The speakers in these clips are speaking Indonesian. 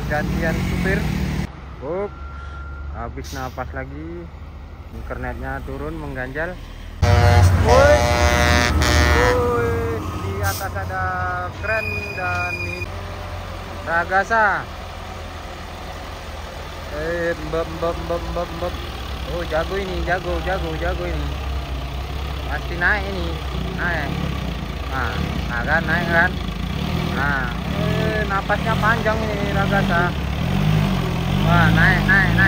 Pergantian supir. Habis napas lagi, internetnya turun mengganjal. Woi, di atas ada kren dan Ragasa. Oh, jago ini, jago ini. Pasti naik ini, naik. Nah kan, naik kan. Nah, napasnya panjang ini Ragasa. Wah, naik.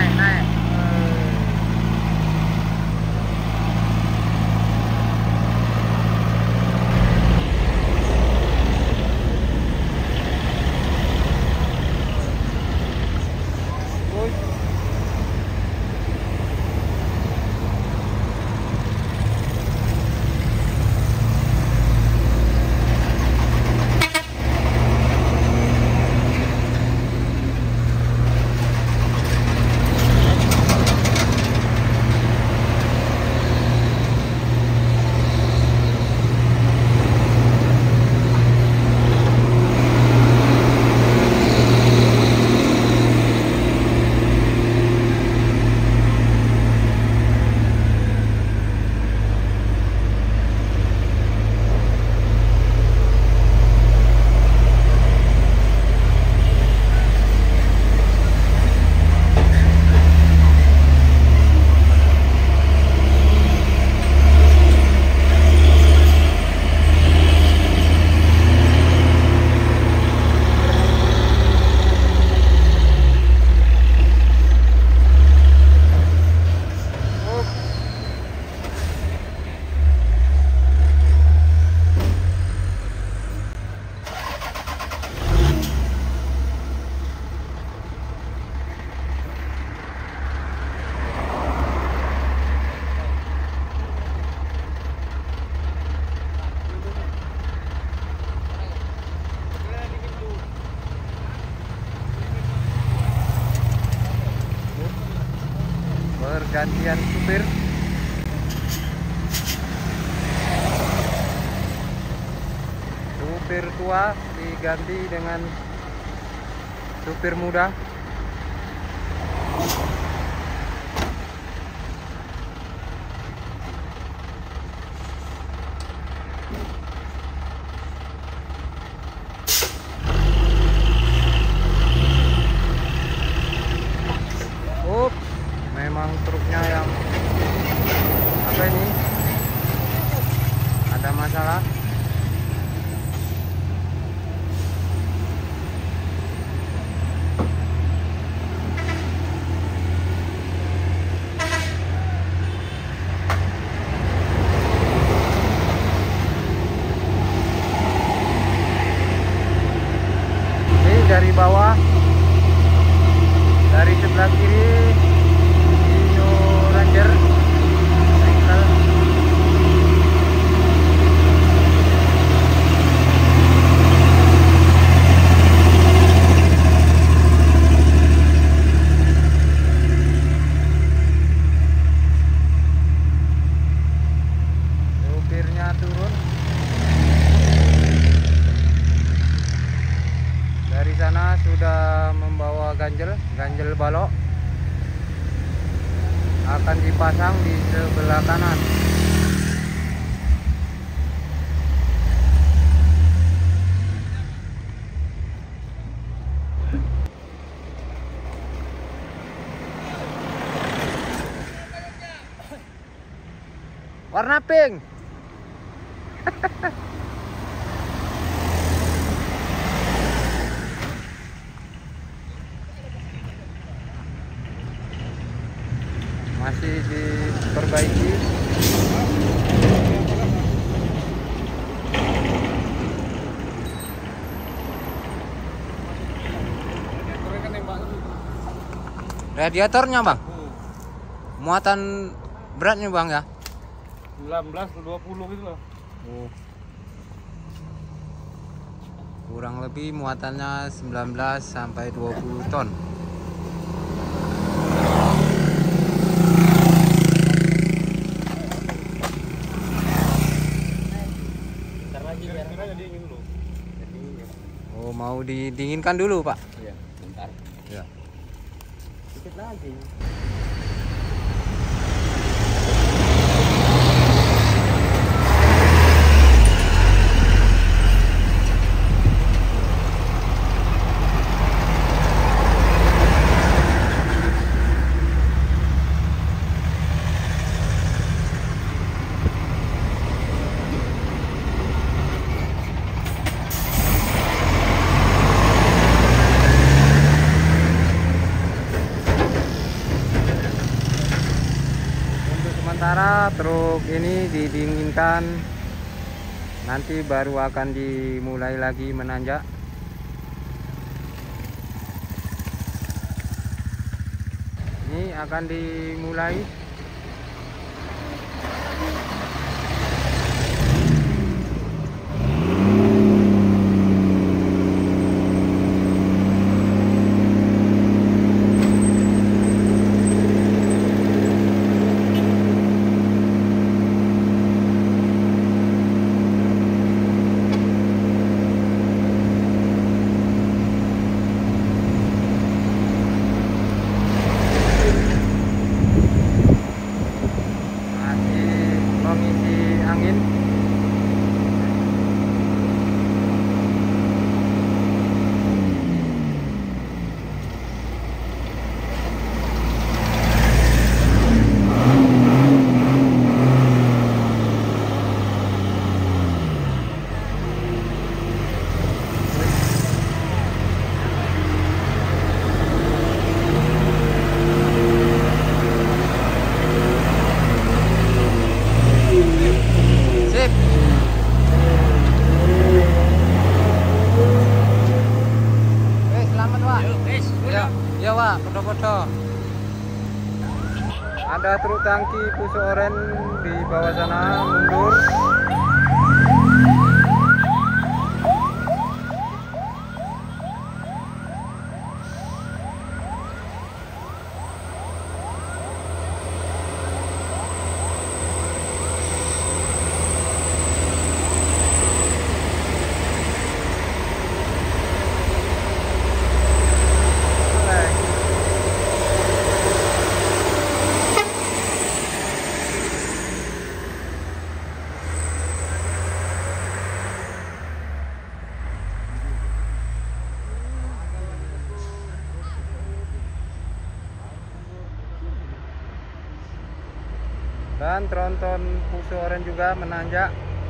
Pergantian supir. Supir tua diganti dengan supir muda. Memang truknya yang apa ini, ada masalah. Ini dari bawah, dari sebelah kiri Ranger bengkel. Supirnya turun. Dari sana sudah membawa ganjel balok. Akan dipasang di sebelah kanan. Warna pink. Masih diperbaiki. Radiatornya bang, muatan beratnya bang ya? 19 ke 20 gitu loh. Kurang lebih muatannya 19 sampai 20 ton. Oh, mau didinginkan dulu, Pak? Iya, bentar. Ya. Sedikit lagi. Sementara truk ini didinginkan, nanti baru akan dimulai lagi menanjak. Ini akan dimulai. Ya Pak, foto-foto. Ada truk tangki Puso Oren di bawah sana mundur. Dan tronton Puso Oren juga menanjak.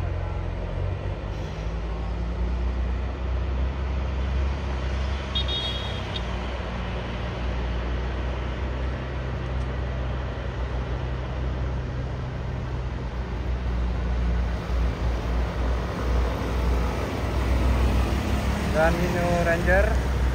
Dan Hino Ranger.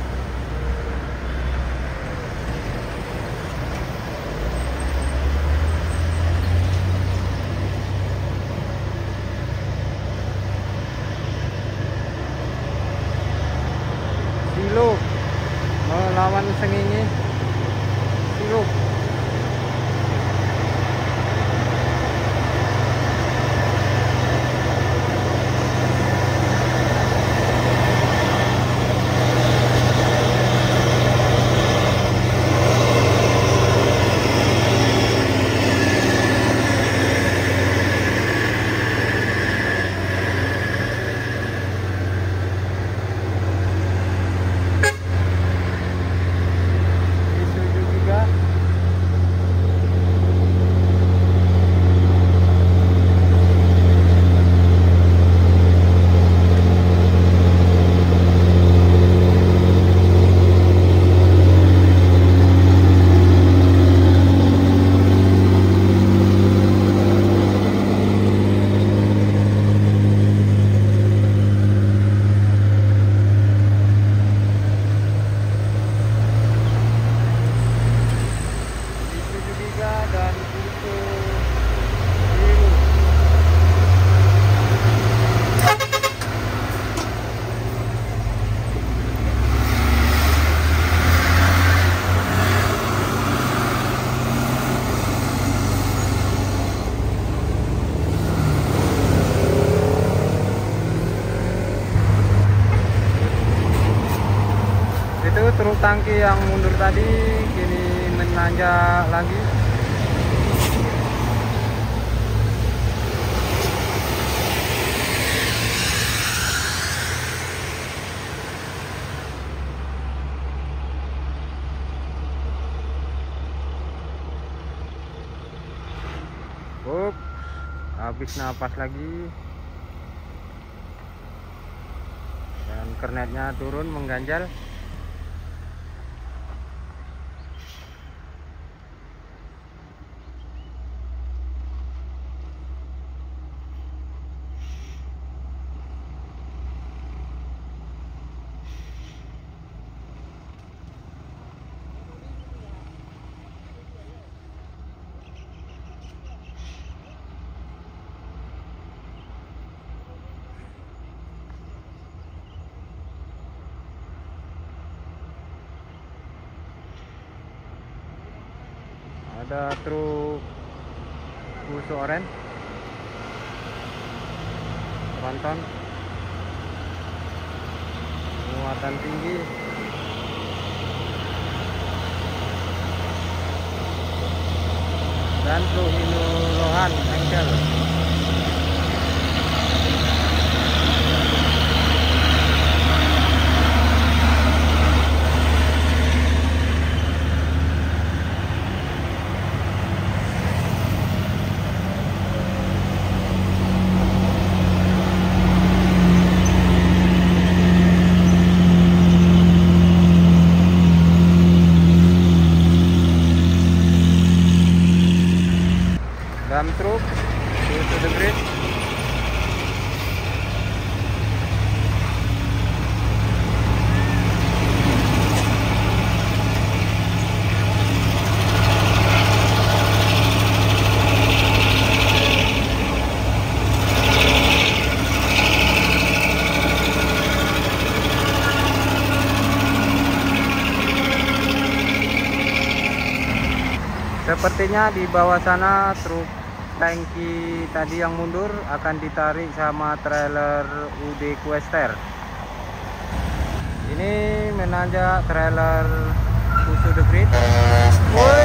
Silo melawan Sengenge. Silo. truk tangki yang mundur tadi kini menanjak lagi. Habis napas lagi, dan kernetnya turun mengganjal. Ada truk khusus orange tronton muatan tinggi, dan truk Lohan engkel. Dump truck to the grid. Sepertinya di bawah sana truk tangki tadi yang mundur akan ditarik sama trailer UD Quester. Ini menanjak trailer khusus the grid. Woi,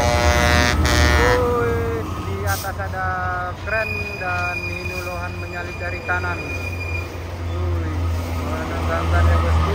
di atas ada kren dan Lohan menyalip dari kanan. Woi, menegangkan ya bosku.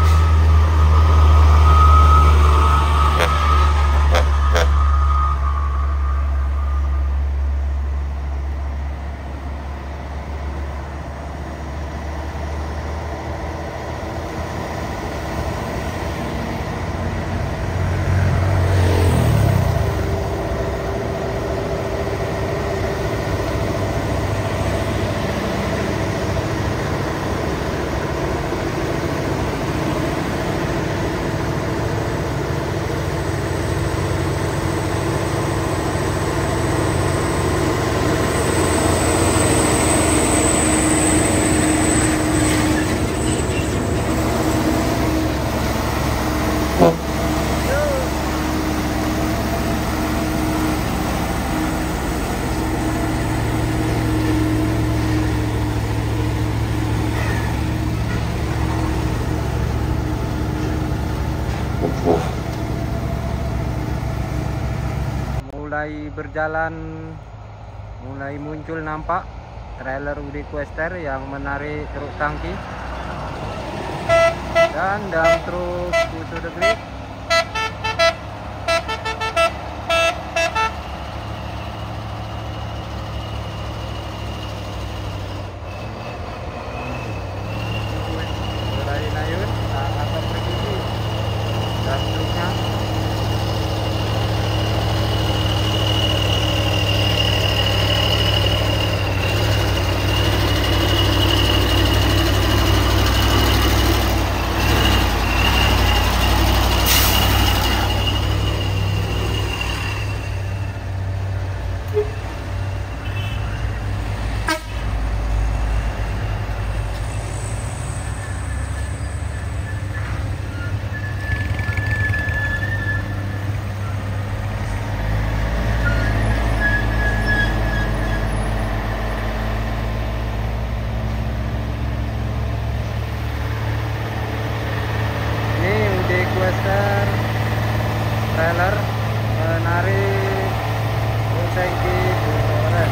Mulai muncul nampak trailer UD Quester yang menarik truk tangki dan dump truk khusus the grid. Mulai naik akan pergi dan truknya. trailer menarik tangki oren.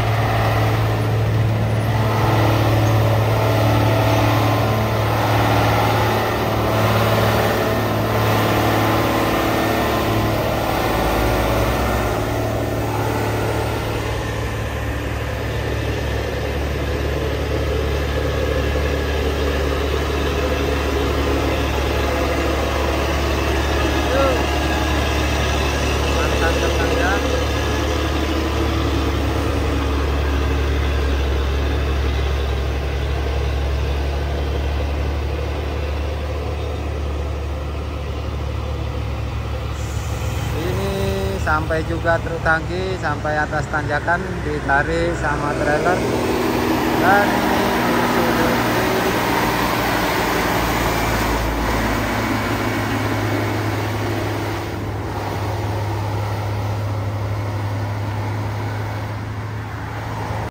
Sampai juga truk tangki sampai atas tanjakan ditarik sama trailer dan ini